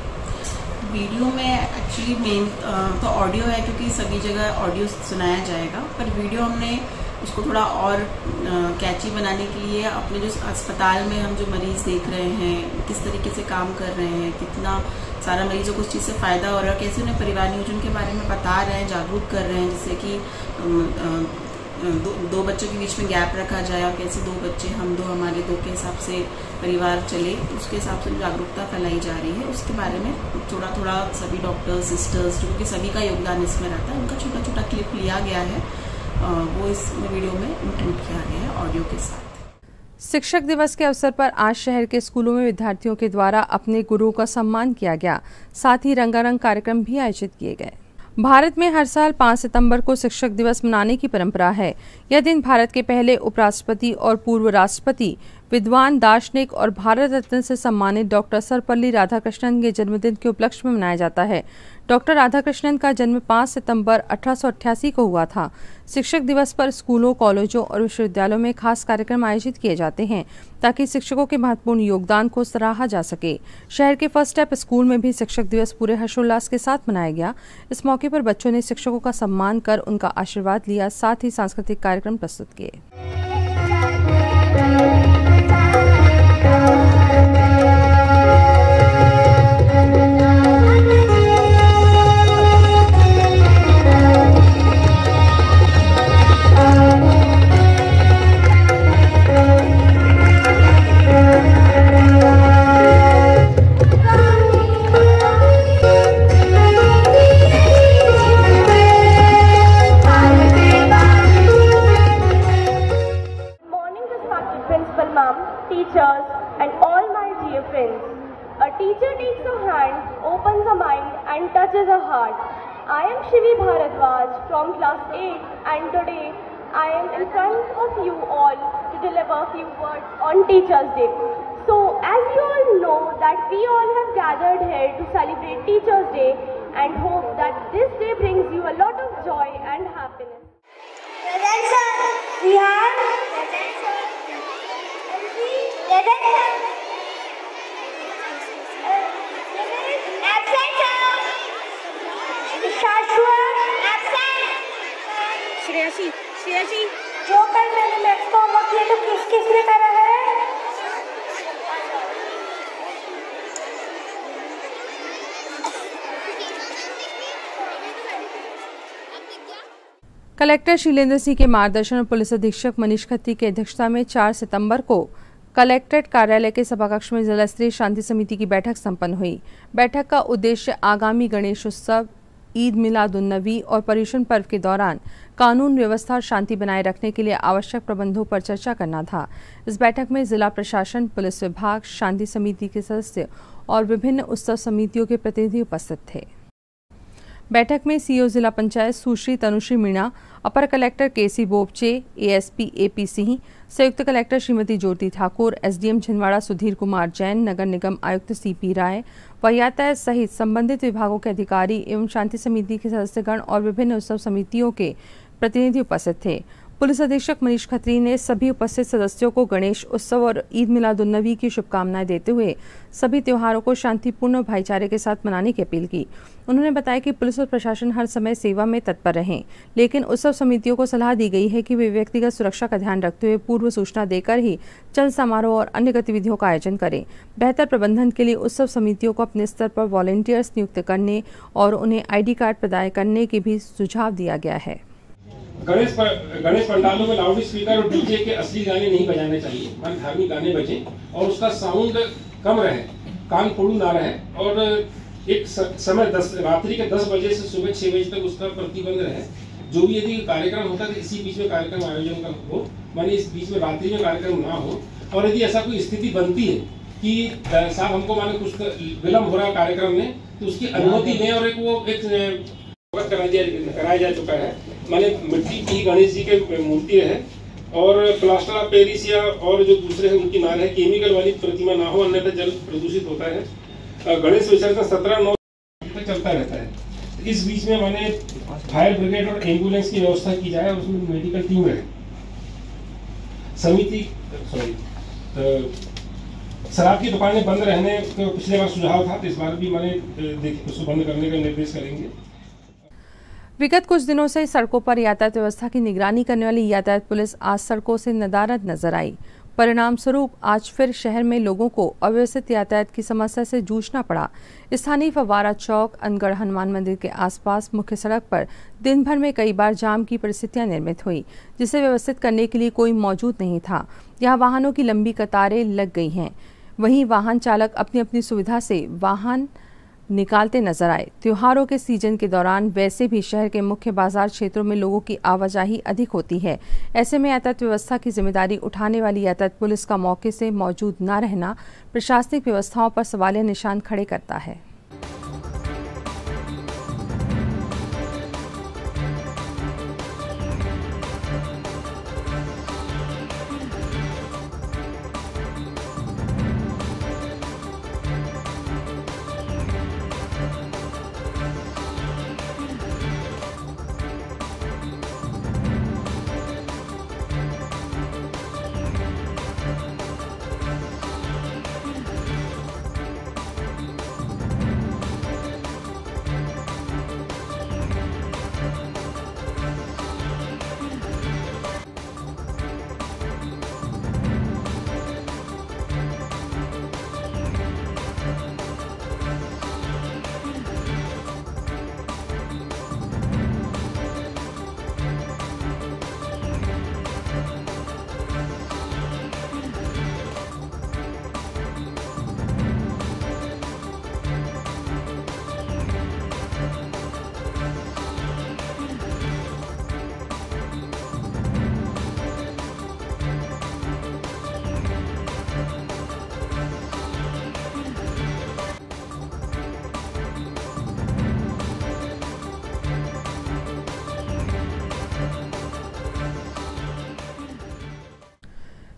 वीडियो में एक्चुअली मेन तो ऑडियो है, क्योंकि सभी जगह ऑडियो सुनाया जाएगा, पर वीडियो हमने उसको थोड़ा और कैची बनाने के लिए अपने जो अस्पताल में हम जो मरीज़ देख रहे हैं, किस तरीके से काम कर रहे हैं, कितना सारा मरीजों को उस चीज़ से फ़ायदा हो रहा है, कैसे उन्हें परिवार नियोजन के बारे में बता रहे हैं, जागरूक कर रहे हैं, जिससे कि दो बच्चों के बीच में गैप रखा जाए और कैसे दो बच्चे हम दो हमारे दो के हिसाब से परिवार चले, उसके हिसाब से जागरूकता फैलाई जा रही है। उसके बारे में थोड़ा थोड़ा सभी डॉक्टर्स, सिस्टर्स, जो कि सभी का योगदान इसमें रहता है, उनका छोटा छोटा क्लिप लिया गया है, वो इस वीडियो में इंक्लूड किया गया है ऑडियो के साथ। शिक्षक दिवस के अवसर पर आज शहर के स्कूलों में विद्यार्थियों के द्वारा अपने गुरुओं का सम्मान किया गया, साथ ही रंगारंग कार्यक्रम भी आयोजित किए गए। भारत में हर साल 5 सितंबर को शिक्षक दिवस मनाने की परंपरा है। यह दिन भारत के पहले उपराष्ट्रपति और पूर्व राष्ट्रपति, विद्वान, दार्शनिक और भारत रत्न से सम्मानित डॉक्टर सर्वपल्ली राधाकृष्णन के जन्मदिन के उपलक्ष्य में मनाया जाता है। डॉक्टर राधाकृष्णन का जन्म 5 सितंबर 1888 को हुआ था। शिक्षक दिवस पर स्कूलों, कॉलेजों और विश्वविद्यालयों में खास कार्यक्रम आयोजित किए जाते हैं, ताकि शिक्षकों के महत्वपूर्ण योगदान को सराहा जा सके। शहर के फर्स्ट स्टेप स्कूल में भी शिक्षक दिवस पूरे हर्षोल्लास के साथ मनाया गया। इस मौके पर बच्चों ने शिक्षकों का सम्मान कर उनका आशीर्वाद लिया, साथ ही सांस्कृतिक कार्यक्रम प्रस्तुत किए। Bharat start. I am Shivi Bharadwaj from class 8 and today I am in front of you all to deliver a few words on Teachers' Day. So as you all know that we all have gathered here to celebrate Teachers' Day and hope that this day brings you a lot of joy and happiness. Present sir, we have present sir, present sir, absent sir, Shashwat absent, Shreyasi जो कल मैंने maths का homework किया तो किस किसने करा है? कलेक्टर शीलेंद्र सिंह के मार्गदर्शन और पुलिस अधीक्षक मनीष खत्री की अध्यक्षता में 4 सितंबर को कलेक्ट्रेट कार्यालय के सभाकक्ष में जिला स्तरीय शांति समिति की बैठक संपन्न हुई। बैठक का उद्देश्य आगामी गणेश उत्सव, ईद मिलादुन्नबी और पर्युषण पर्व के दौरान कानून व्यवस्था और शांति बनाए रखने के लिए आवश्यक प्रबंधों पर चर्चा करना था। इस बैठक में जिला प्रशासन, पुलिस विभाग, शांति समिति के सदस्य और विभिन्न उत्सव समितियों के प्रतिनिधि उपस्थित थे। बैठक में सीईओ जिला पंचायत सुश्री तनुश्री मीणा, अपर collector KC Bopche, ASP AP Singh, संयुक्त कलेक्टर श्रीमती ज्योति ठाकुर, एसडीएम छिंदवाड़ा सुधीर कुमार जैन, नगर निगम आयुक्त सीपी राय व यातायात सहित संबंधित विभागों के अधिकारी एवं शांति समिति के सदस्यगण और विभिन्न उत्सव समितियों के प्रतिनिधि उपस्थित थे। पुलिस अधीक्षक मनीष खत्री ने सभी उपस्थित सदस्यों को गणेश उत्सव और ईद मिलादुन्नबी की शुभकामनाएं देते हुए सभी त्योहारों को शांतिपूर्ण और भाईचारे के साथ मनाने की अपील की। उन्होंने बताया कि पुलिस और प्रशासन हर समय सेवा में तत्पर रहें, लेकिन उत्सव समितियों को सलाह दी गई है कि वे व्यक्तिगत सुरक्षा का ध्यान रखते हुए पूर्व सूचना देकर ही चल समारोह और अन्य गतिविधियों का आयोजन करें। बेहतर प्रबंधन के लिए उत्सव समितियों को अपने स्तर पर वॉलंटियर्स नियुक्त करने और उन्हें ID कार्ड प्रदान करने की भी सुझाव दिया गया है। गणेश पंडालों में लाउड स्पीकर और डीजे के असली गाने नहीं बजाने चाहिए। हमारे धार्मिक गाने बजें और उसका साउंड कम रहे, कान फोड़ू ना रहे और एक समय रात्रि के 10 बजे से सुबह 6 बजे तक उसका प्रतिबंध रहे। जो भी यदि कार्यक्रम होता है तो इसी बीच में कार्यक्रम आयोजन का हो, माने इस बीच में रात्रि में कार्यक्रम ना हो। और यदि ऐसा कोई स्थिति बनती है कि साहब हमको माने कुछ विलम्ब हो रहा है कार्यक्रम में, तो उसकी अनुमति दें और एक कराया जा चुका है। माने मिट्टी की गणेश जी के मूर्ति है और प्लास्टर ऑफ पेरिस या और जो दूसरे हैं उनकी ना रहे, केमिकल वाली प्रतिमा ना हो, अन्यथा जल प्रदूषित होता है। गणेश विसर्जन 17-9 तक चलता रहता है। इस बीच में माने फायर ब्रिगेड और एम्बुलेंस की व्यवस्था की जाए और उसमें मेडिकल टीम रहे। समिति शराब की दुकानें बंद रहने का पिछले बार सुझाव था, तो इस बार भी माने उसको बंद करने का निर्देश करेंगे। विगत कुछ दिनों से सड़कों पर यातायात व्यवस्था की निगरानी करने वाली यातायात पुलिस आज सड़कों से नदारद नजर आई। परिणाम स्वरूप आज फिर शहर में लोगों को अव्यवस्थित यातायात की समस्या से जूझना पड़ा। स्थानीय फव्वारा चौक, अनगढ़ हनुमान मंदिर के आसपास मुख्य सड़क पर दिन भर में कई बार जाम की परिस्थितियां निर्मित हुई, जिसे व्यवस्थित करने के लिए कोई मौजूद नहीं था। यहाँ वाहनों की लंबी कतारें लग गई हैं। वहीं वाहन चालक अपनी अपनी सुविधा से वाहन निकालते नजर आए। त्योहारों के सीजन के दौरान वैसे भी शहर के मुख्य बाजार क्षेत्रों में लोगों की आवाजाही अधिक होती है। ऐसे में यातायात व्यवस्था की जिम्मेदारी उठाने वाली यातायात पुलिस का मौके से मौजूद न रहना प्रशासनिक व्यवस्थाओं पर सवालिया निशान खड़े करता है।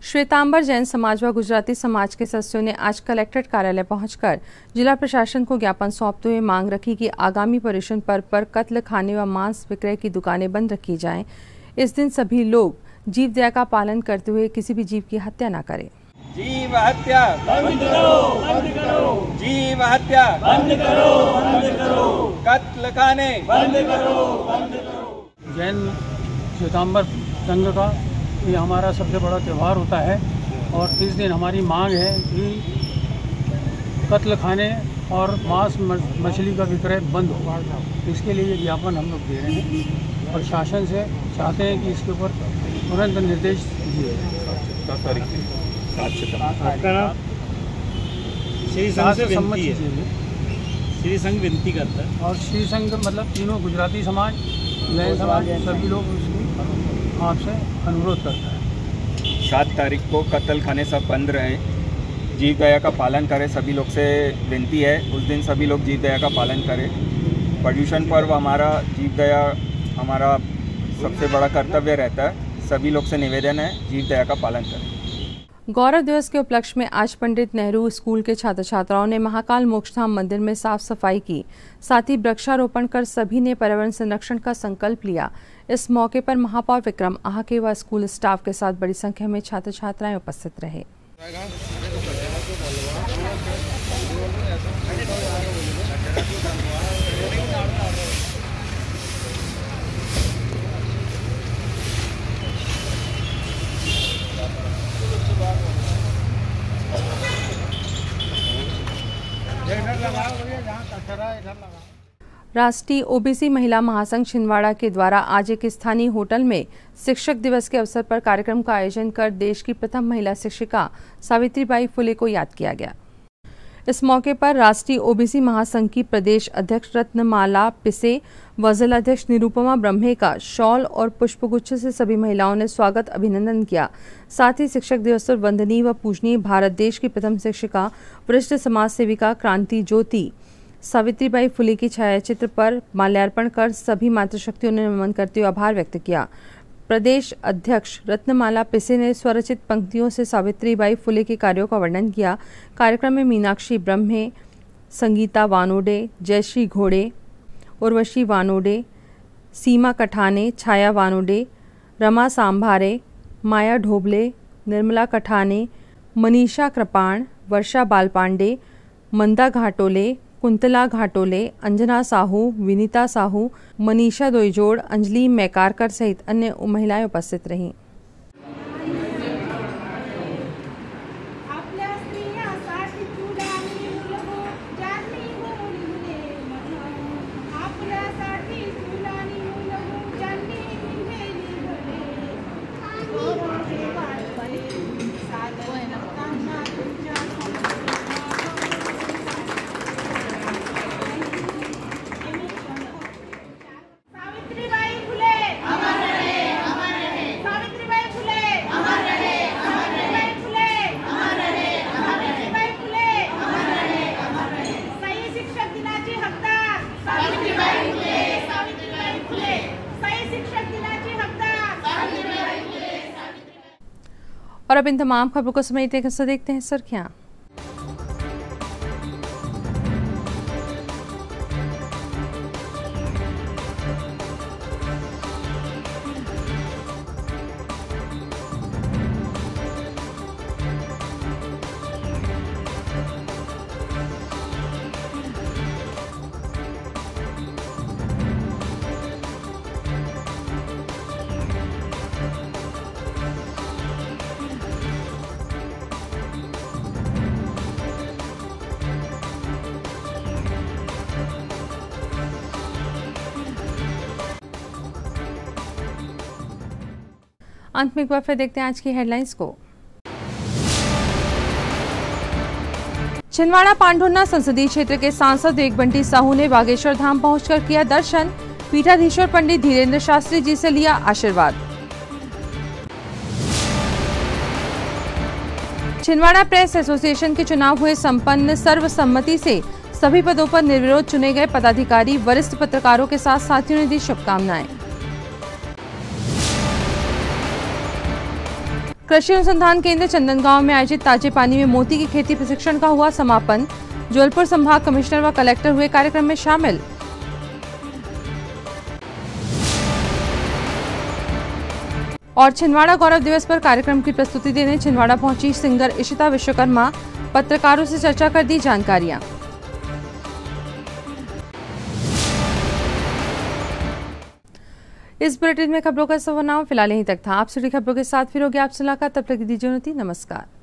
श्वेतांबर जैन समाज व गुजराती समाज के सदस्यों ने आज कलेक्ट्रेट कार्यालय पहुंचकर जिला प्रशासन को ज्ञापन सौंपते हुए मांग रखी कि आगामी पर्युषण पर्व पर कत्ल खाने व मांस विक्रय की दुकानें बंद रखी जाएं। इस दिन सभी लोग जीव दया का पालन करते हुए किसी भी जीव की हत्या न करें। जीव हत्या बंद करो, बंद करो। जीव हत्या बंद करो, बंद करो। कत्ल खाने बंद करो, बंद करो। जैन श्वेतांबर संघ का ये हमारा सबसे बड़ा त्यौहार होता है और इस दिन हमारी मांग है कि कत्ल खाने और मांस मछली का विक्रय बंद हो। इसके लिए ये ज्ञापन हम लोग दे रहे हैं और शासन से चाहते हैं कि इसके ऊपर तुरंत निर्देश दिए जाए। आपका नाम? श्री संघ से विनती है, श्री संघ विनती करता है और श्री संघ मतलब तीनों गुजराती समाज, जैन समाज, सभी लोग उसकी आपसे अनुरोध करता है। 7 तारीख को कत्ल खाने सब बंद रहे, जीव दया का पालन करें। सभी लोग से विनती है उस दिन सभी लोग जीव दया का पालन करें। पर्युषण पर्व हमारा जीव दया हमारा सबसे बड़ा कर्तव्य रहता है। सभी लोग से निवेदन है जीव दया का पालन करें। गौरव दिवस के उपलक्ष्य में आज पंडित नेहरू स्कूल के छात्र छात्राओं ने महाकाल मोक्षधाम मंदिर में साफ सफाई की, साथ ही वृक्षारोपण कर सभी ने पर्यावरण संरक्षण का संकल्प लिया। इस मौके पर महापौर विक्रम आहाके व स्कूल स्टाफ के साथ बड़ी संख्या में छात्र छात्राएं उपस्थित रहे। राष्ट्रीय ओबीसी महिला महासंघ छिंदवाड़ा के द्वारा आज एक स्थानीय होटल में शिक्षक दिवस के अवसर पर कार्यक्रम का आयोजन कर देश की प्रथम महिला शिक्षिका सावित्रीबाई फुले को याद किया गया। इस मौके पर राष्ट्रीय ओबीसी महासंघ की प्रदेश अध्यक्ष रत्नमाला पिसे व जिला अध्यक्ष निरुपमा ब्रह्मे का शॉल और पुष्पगुच्छ से सभी महिलाओं ने स्वागत अभिनंदन किया। साथ ही शिक्षक दिवस पर वंदनीय व पूजनीय भारत देश की प्रथम शिक्षिका, वरिष्ठ समाज सेविका क्रांति ज्योति सावित्रीबाई फुले की छायाचित्र पर माल्यार्पण कर सभी मातृशक्तियों ने नमन करते हुए आभार व्यक्त किया। प्रदेश अध्यक्ष रत्नमाला पिसे ने स्वरचित पंक्तियों से सावित्रीबाई फुले के कार्यों का वर्णन किया। कार्यक्रम में मीनाक्षी ब्रह्मे, संगीता वानोडे, जयश्री घोड़े, उर्वशी वानोडे, सीमा कठाने, छाया वानोडे, रमा सांभारे, माया ढोबले, निर्मला कठाने, मनीषा कृपाण, वर्षा बालपांडे, मंदा घाटोले, कुंतला घाटोले, अंजना साहू, विनीता साहू, मनीषा दोईजोड़, अंजलि मैकारकर सहित अन्य महिलाएं उपस्थित रहीं। और अब इन तमाम खबरों को समेटने के साथ देखते हैं सुर्खियां। अंत में एक बार फिर देखते हैं आज की हेडलाइंस को। छिंदवाड़ा पांढुर्ना संसदीय क्षेत्र के सांसद विवेक बंटी साहू ने बागेश्वर धाम पहुंचकर किया दर्शन, पीठाधीश्वर पंडित धीरेन्द्र शास्त्री जी से लिया आशीर्वाद। छिंदवाड़ा प्रेस एसोसिएशन के चुनाव हुए संपन्न, सर्वसम्मति से सभी पदों पर निर्विरोध चुने गए पदाधिकारी, वरिष्ठ पत्रकारों के साथ साथियों ने दी शुभकामनाएं। कृषि अनुसंधान केंद्र चंदनगांव में आयोजित ताजे पानी में मोती की खेती प्रशिक्षण का हुआ समापन। जबलपुर संभाग कमिश्नर व कलेक्टर हुए कार्यक्रम में शामिल। और छिंदवाड़ा गौरव दिवस पर कार्यक्रम की प्रस्तुति देने छिंदवाड़ा पहुंची सिंगर इशिता विश्वकर्मा। पत्रकारों से चर्चा कर दी जानकारियां। इस बुलेटिन में खबरों का सवरनामा फिलहाल यहीं तक था। आप सभी खबरों के साथ फिर होगी आपसे मुलाकात। तब तक दीजिए नमस्कार।